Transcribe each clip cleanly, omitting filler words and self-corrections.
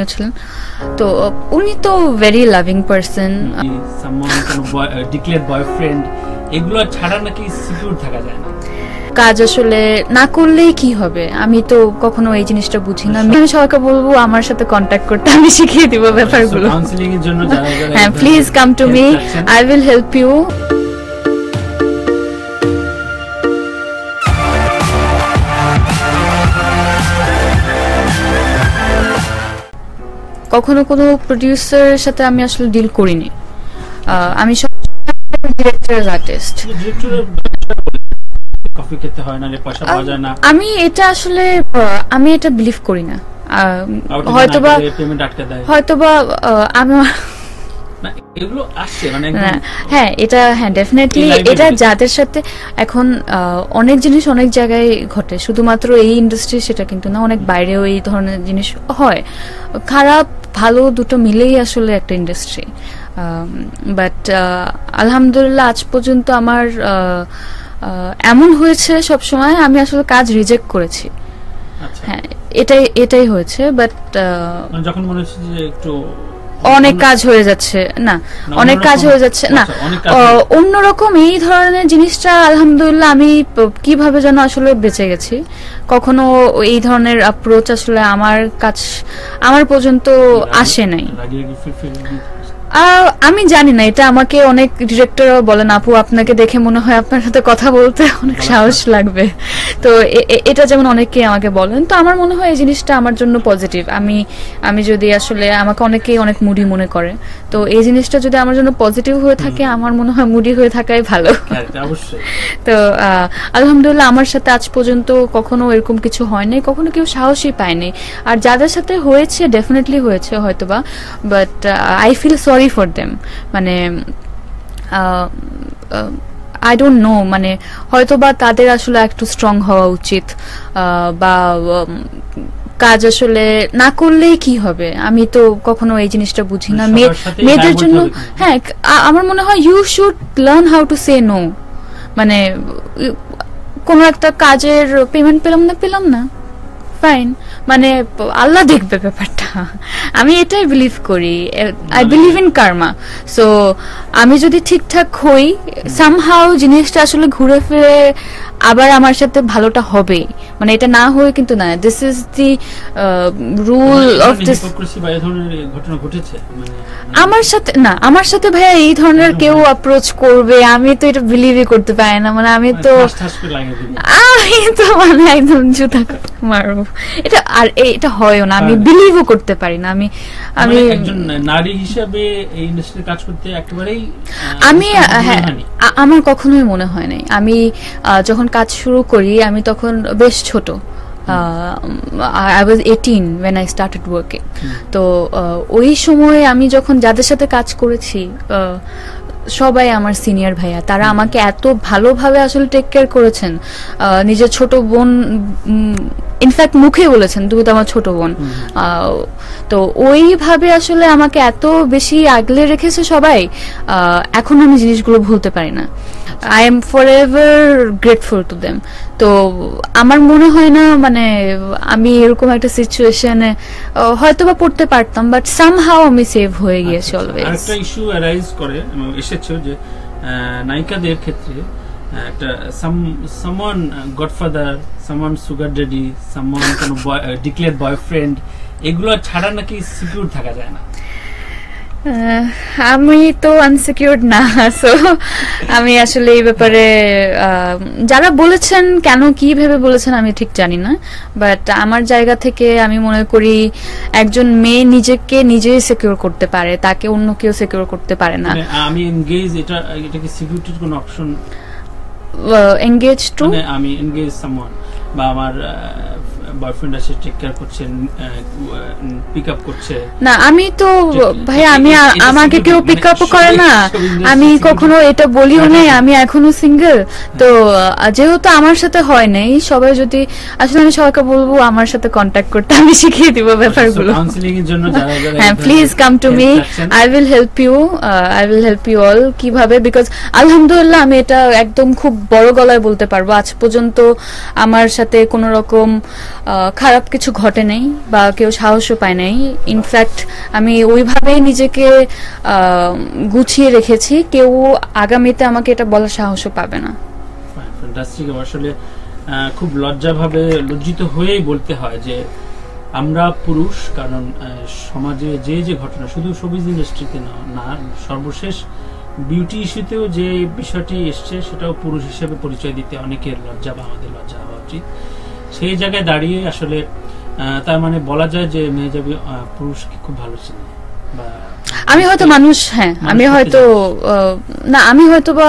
উনিও ছিলেন। তো উনি তো ভেরি লাভিং পারসন। এগুলো ছাড়া নাকি সিকিউর থাকা যায় না। কাজ আসলে না করলেই কি হবে, আমি তো কখনো এই জিনিসটা বুঝি না। আমি সবাইকে বলবো আমার সাথে কন্ট্যাক্ট করতে, আমি শিখিয়ে দিব ব্যাপারগুলো। কাউন্সেলিং এর জন্য হ্যাঁ, please come to me, I will help you. কখনো কোনো প্রোডিউসারের সাথে আমি আসলে ডিল করিনি। আমি সব ডিরেক্টর আর্টিস্ট। কফি খেতে হয় না, পয়সা পাওয়া যায় না, আমি এটা বিলিভ করি না। হয়তোবা আমার হ্যাঁ, এটা হ্যাঁ ডেফিনেটলি এটা যাদের সাথে এখন অনেক জিনিস অনেক জায়গায় ঘটে, শুধুমাত্র এই ইন্ডাস্ট্রি সেটা কিন্তু না, অনেক বাইরেও এই ধরনের জিনিস হয়। খারাপ ভালো দুটো মিলেই আসলে একটা ইন্ডাস্ট্রি। বাট আলহামদুলিল্লাহ আজ পর্যন্ত আমার এমন হয়েছে সব সময় আমি আসলে কাজ রিজেক্ট করেছি। হ্যাঁ, এটাই হয়েছে। বাট যখন মনে হচ্ছে যে একটু অনেক কাজ হয়ে যাচ্ছে না, অনেক কাজ হয়ে যাচ্ছে না, অন্যরকম এই ধরনের জিনিসটা আলহামদুলিল্লাহ আমি কিভাবে যেন আসলে বেঁচে গেছি। কখনো এই ধরনের অ্যাপ্রোচ আসলে আমার পর্যন্ত আসে নাই। আমি জানি না, এটা আমাকে অনেক ডিরেক্টরও বলেন, আপু আপনাকে দেখে মনে হয় আপনার সাথে কথা বলতে অনেক সাহস লাগবে। তো এটা যেমন অনেকে আমাকে বলেন, তো আমার মনে হয় এই জিনিসটা আমার জন্য পজিটিভ। আমি যদি আসলে আমাকে অনেকেই অনেক মুডি মনে করে, তো এই জিনিসটা যদি আমার জন্য পজিটিভ হয়ে থাকে, আমার মনে হয় মুডি হয়ে থাকাই ভালো। তো আলহামদুলিল্লাহ আমার সাথে আজ পর্যন্ত কখনো এরকম কিছু হয়নি, কখনো কেউ সাহসই পায়নি। আর যাদের সাথে হয়েছে ডেফিনেটলি হয়েছে হয়তোবা, but I feel sorry for them. মানে আই ডোন্ট নো, মানে হয়তোবা তাদের আসলে একটু স্ট্রং হওয়া উচিত, বা কাজ আসলে না করলেই কি হবে, আমি তো কখনো এই জিনিসটা বুঝি না। মেয়েদের জন্য হ্যাঁ, আমার মনে হয় you should learn how to say no. মানে কোনো একটা কাজের পেমেন্ট পেলাম না, ফাইন, মানে আল্লাহ দেখবে ব্যাপারটা। আমি এটাই বিলিভ করি, I believe in karma. So আমি যদি ঠিকঠাক হই, সামহাউ জিনিসটা আসলে ঘুরে ফিরে আবার আমার সাথে ভালোটা হবে, মানে এটা না হয়ে কিন্তু না। This is the rule of this. আমার সাথে ভাইয়া এই ধরনের কেউ অ্যাপ্রোচ করবে, আমি তো এটা বিলিভই করতে পারি না। মানে আমি তো মানে একদম জুতা মারবো, এটা আর এটা হয়ও না, আমি বিলিভও করতে পারি না। আমি একজন নারী হিসেবে এই ইন্ডাস্ট্রিতে কাজ করতে একেবারেই হ্যাঁ, আমার কখনোই মনে হয় নাই। আমি যখন কাজ শুরু করি আমি তখন বেশ ছোট, I was 18 when I started working. তো ওই সময় আমি যখন যাদের সাথে কাজ করেছি সবাই আমার সিনিয়র ভাইয়া, তারা আমাকে এত ভালোভাবে আসলে টেক কেয়ার করেছেন। নিজের ছোট বোন ইনফ্যাক্ট মুখে বলেছেন তুমি তো আমার ছোট বোন। তো ওইভাবে আসলে আমাকে এত বেশি আগলে রেখেছে সবাই, এখন আমি জিনিসগুলো ভুলতে পারি না। I am for ever grateful to them. তো আমার মনে হয় না মানে আমি এরকম একটা সিচুয়েশনে হয়তোবা পড়তে পারতাম, বাট সামহাউ আমি সেভ হয়ে গিয়েছি অলওয়েজ। একটা ইস্যু অ্যারাইজ করে এসেছে যে নায়িকাদের ক্ষেত্রে একটা someone godfather, someone sugar daddy, someone কোনো ডিক্লেয়ার্ড বয়ফ্রেন্ড, এগুলো ছাড়া নাকি সিকিউর থাকা যায় না। আমি তো আনসিকিউরড না, সো আমি আসলে এই ব্যাপারে যারা বলেছেন কেন কি ভেবে বলেছেন আমি ঠিক জানি না, বাট আমার জায়গা থেকে আমি মনে করি একজন মেয়ে নিজেকে নিজেই সিকিউর করতে পারে, তাকে অন্য কেউ সিকিউর করতে পারে না। আমি এনগেজ, এটা কি সিকিউরিটির কোনো অপশন? এনগেজ টু আমি এনগেজ সামওয়ান, বা আমার বয়ফ্রেন্ড আছে টেক কেয়ার করছে, পিক আপ করছে না। আমি তো ভাই আমাকে কেউ পিক আপ করে না, আমি কখনো এটা বলিও নাই, আমি এখনো সিঙ্গেল। তো যেহেতু আমার সাথে হয় নাই, সবাই যদি আসলে আমি সবাইকে বলবো আমার সাথে কন্ট্যাক্ট করতে, আমি শিখিয়ে দিব ব্যাপারগুলো। কাউন্সেলিং এর জন্য হ্যাঁ, please come to me, I will help you all. কিভাবে, বিকজ আলহামদুলিল্লাহ আমি এটা একদম খুব বড় গলায় বলতে পারবো, আজ পর্যন্ত আমার সাথে কোনো রকম খারাপ কিছু ঘটে নাই বা কেউ সাহসও পায় নাই। ইনফ্যাক্ট আমি ওইভাবেই নিজেকে গুছিয়ে রেখেছি, কেউ আগামীতে আমাকে এটা বলার সাহসও পাবে না। ফ্যান্টাস্টিক। আসলে খুব লজ্জিত হয়েই বলতে হয় যে আমরা পুরুষ, কারণ সমাজে যে যে ঘটনা, শুধু শোবিজ ইন্ডাস্ট্রিতে না, সর্বশেষ বিউটি ইস্যুতেও যে বিষয়টি এসছে সেটাও পুরুষ হিসেবে পরিচয় দিতে অনেকের লজ্জা বা আমাদের লজ্জা হওয়া উচিত। সেই জায়গায় দাঁড়িয়ে আসলে তার মানে বলা যায় যে মেহজাবি পুরুষকে খুব ভালো ছিল। আমি হয়তো মানুষ, হ্যাঁ আমি হয়তো না, আমি হয়তো বা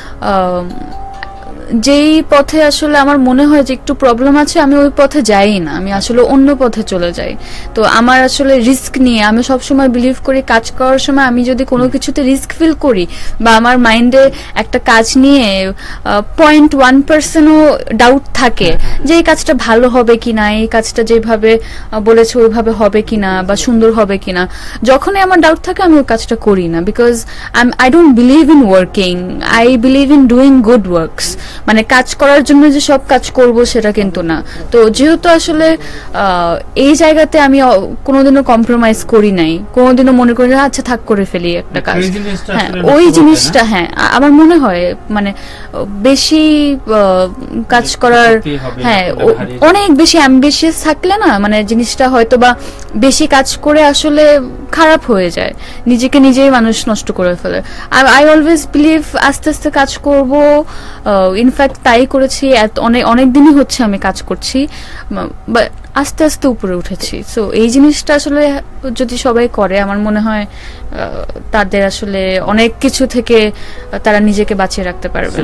যেই পথে আসলে আমার মনে হয় যে একটু প্রবলেম আছে, আমি ওই পথে যাই না, আমি আসলে অন্য পথে চলে যাই। তো আমার আসলে রিস্ক নিয়ে আমি সবসময় বিলিভ করি, কাজ করার সময় আমি যদি কোনো কিছুতে রিস্ক ফিল করি বা আমার মাইন্ডে একটা কাজ নিয়ে 0.1%ও ডাউট থাকে যে এই কাজটা ভালো হবে কিনা, এই কাজটা যেভাবে বলেছে ওইভাবে হবে কিনা বা সুন্দর হবে কিনা, যখনই আমার ডাউট থাকে আমি ওই কাজটা করি না। Because I don't believe in working, I believe in doing good works. মানে কাজ করার জন্য যে সব কাজ করব সেটা কিন্তু না। তো যেহেতু আসলে এই জায়গাতে আমি কোনোদিনও কম্প্রোমাইজ করি নাই, কোনোদিনও মনে করি আচ্ছা থাক করে ফেলি একটা কাজ, হ্যাঁ ওই জিনিসটা, হ্যাঁ আমার মনে হয় মানে বেশি কাজ করার, হ্যাঁ অনেক বেশি অ্যাম্বিশিয়াস থাকলে না মানে জিনিসটা হয়তো বা বেশি কাজ করে আসলে খারাপ হয়ে যায়, নিজেকে নিজেই মানুষ নষ্ট করে ফেলে। আই অলওয়েজ বিলিভ আস্তে আস্তে কাজ করব। ইনফ্যাক্ট তাই করেছি, অনেক দিনই হচ্ছে আমি কাজ করছি, আস্তে আস্তে উপরে উঠেছি। সো এই জিনিসটা আসলে যদি সবাই করে, আমার মনে হয় তাদের আসলে অনেক কিছু থেকে তারা নিজেকে বাঁচিয়ে রাখতে পারবে।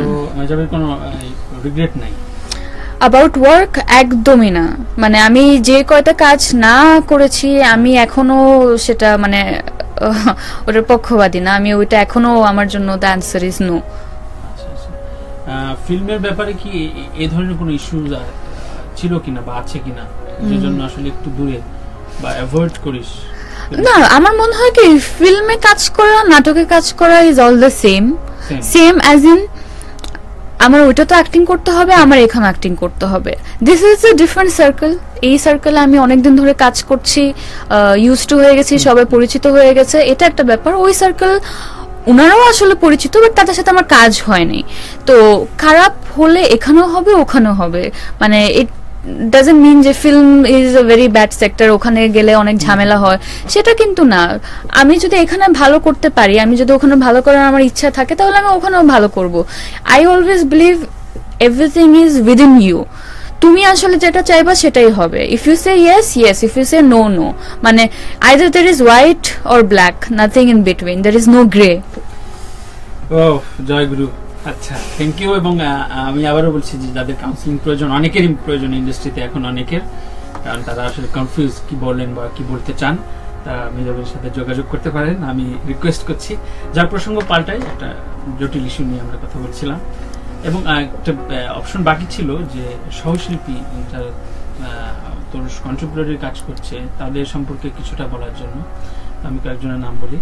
অ্যাবাউট ওয়ার্ক একদমই না, মানে আমি যে কয়টা কাজ না করেছি আমি এখনো সেটা মানে ওটার পক্ষপাতী না, আমি ওইটা এখনো আমার জন্য দ্য অ্যানসার ইজ নো। ফিল্মের ব্যাপারে কি এই ধরনের কোনো ইস্যু ছিল কিনা বা আছে কিনা, যে জন্য আসলে একটু দূরে বা অ্যাভয়েড করিস? না, আমার মনে হয় কি ফিল্মে কাজ করা, নাটকে কাজ করা is all the same as in আমার ওইটা তো অ্যাক্টিং করতে হবে, আমার এখানে অ্যাক্টিং করতে হবে। This is a different circle. এই সার্কেলে আমি অনেকদিন ধরে কাজ করছি, ইউজ টু হয়ে গেছি, সবাই পরিচিত হয়ে গেছে, এটা একটা ব্যাপার। ওই সার্কেল ওনারাও আসলে পরিচিত, বাট তাদের সাথে আমার কাজ হয়নি। তো খারাপ হলে এখানেও হবে ওখানেও হবে, মানে ইট ডাজন্ট মিন যে film is a very bad sector, ওখানে গেলে অনেক ঝামেলা হয়, সেটা কিন্তু না। আমি যদি এখানে ভালো করতে পারি, আমি যদি ওখানে ভালো করার আমার ইচ্ছা থাকে, তাহলে আমি ওখানেও ভালো করব। I always believe everything is within you. তুমি আসলে যেটা চাইবা সেটাই হবে। If you say yes yes, if you say no no, মানে either there is white or black, nothing in between, there is no grey. ও জয় গুরু। আচ্ছা, থ্যাংক ইউ। এবং আমি আবারও বলছি যে যাদের কাউন্সিলিং প্রয়োজন, অনেকেরই প্রয়োজন ইন্ডাস্ট্রিতে এখন অনেকের, কারণ তারা আসলে কনফিউজ কি বলেন বা কি বলতে চান, তারা মেহজাবের সাথে যোগাযোগ করতে পারেন। আমি রিকোয়েস্ট করছি, যার প্রসঙ্গ পাল্টাই, একটা জটিল ইস্যু নিয়ে আমরা কথা বলছিলাম এবং একটা অপশন বাকি ছিল যে সহশিল্পী যারা তোর কন্ট্রিবিউটরি কাজ করছে তাদের সম্পর্কে কিছুটা বলার জন্য আমি কয়েকজনের নাম বলি।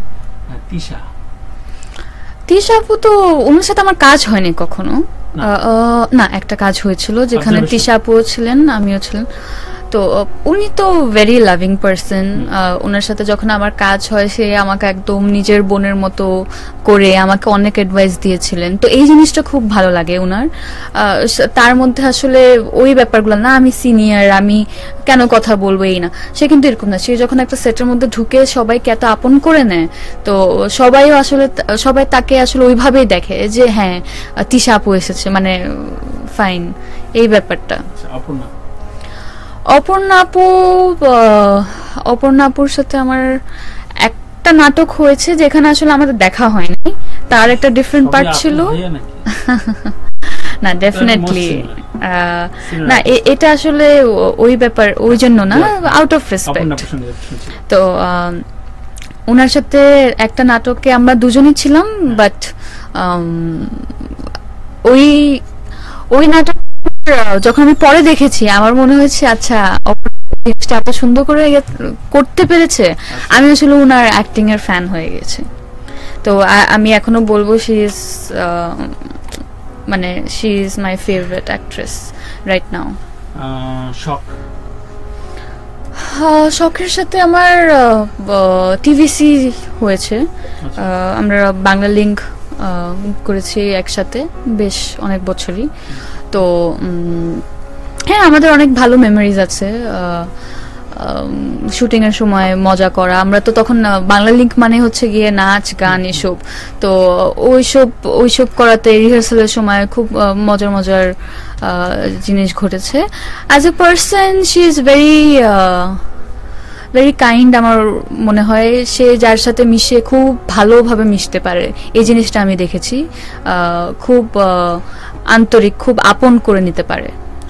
তিশা আপু, তো ওনার সাথে আমার কাজ হয়নি কখনো। না, একটা কাজ হয়েছিল যেখানে তিশা আপুও ছিলেন, আমিও ছিলেন। তো উনি তো ভেরি লাভিং পারসন। ওনার সাথে যখন আমার কাজ হয়, সে আমাকে একদম নিজের বোনের মতো করে আমাকে অনেক অ্যাডভাইস দিয়েছিলেন। তো এই জিনিসটা খুব ভালো লাগে ওনার। তার মধ্যে আসলে ওই ব্যাপারগুলো না, আমি সিনিয়র, আমি কেন কথা বলবো এই না, সে কিন্তু এরকম না। সে যখন একটা সেটের মধ্যে ঢুকে সবাইকে এত আপন করে নেয়, তো সবাই তাকে আসলে ওইভাবেই দেখে যে হ্যাঁ তিশা আপু এসেছে, মানে ফাইন, এই ব্যাপারটা। অপর্ণাপুর সাথে আমার একটা নাটক হয়েছে যেখানে আসলে আমাদের দেখা হয়নি, তার একটা ডিফারেন্ট পার্ট ছিল। না, ডেফিনেটলি না, এটা আসলে ওই ব্যাপার, ওই জন্য না, আউট অফ রেসপেক্ট। তো ওনার সাথে একটা নাটকে আমরা দুজনই ছিলাম, বাট ওই নাটক যখন আমি পরে দেখেছি, আমার মনে হয়েছে আচ্ছা এত সুন্দর করে করতে পেরেছে, আমি আসলে ওনার অ্যাক্টিং এর ফ্যান হয়ে গেছি। তো আমি এখনো বলবো she is my favourite actress right now. শখের সাথে আমার টিভিসি হয়েছে, আমরা বাংলা লিঙ্ক করেছি একসাথে বেশ অনেক বছরই। তো হ্যাঁ, আমাদের অনেক ভালো মেমোরিজ আছে শুটিং এর সময় মজা করা। আমরা তো তখন বাংলা লিঙ্ক মানে হচ্ছে গিয়ে নাচ গান এসব, তো ওইসব করাতে রিহার্সালের সময় খুব মজার মজার জিনিস ঘটেছে। As a person she is very kind. আমার মনে হয় সে যার সাথে মিশে খুব ভালোভাবে মিশতে পারে, এই জিনিসটা আমি দেখেছি। খুব আন্তরিক, খুব আপন করে নিতে পারে।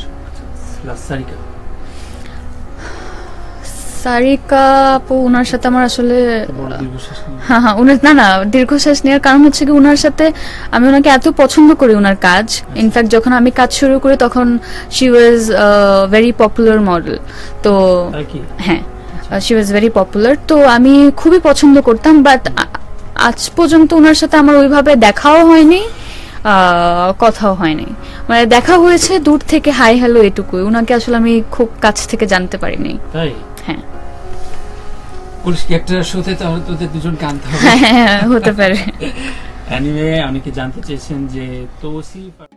সারিকা আপু, ওনার সাথে আমার আসলে না দীর্ঘশ্বাস নেওয়ার কারণ হচ্ছে কি, ওনার সাথে আমি ওনাকে এত পছন্দ করি, ওনার কাজ। ইনফ্যাক্ট যখন আমি কাজ শুরু করি তখন she was very popular model. তো হ্যাঁ, শি ওয়াজ ভেরি পপুলার, তো আমি খুবই পছন্দ করতাম। বাট আজ পর্যন্ত ওনার সাথে আমার ওইভাবে দেখাও হয়নি, কথাও হয়নি। মানে দেখা হয়েছে দূর থেকে, হাই হ্যালো এটুকুই। ওনাকে আসলে আমি খুব কাছ থেকে জানতে পারিনি। হ্যাঁ, একটা শোতে তাহলে তোদের দুজন কাঁদতে হবে, হতে পারে। এনিওয়ে, অনেকে জানতে চেয়েছেন যে তৌসিফ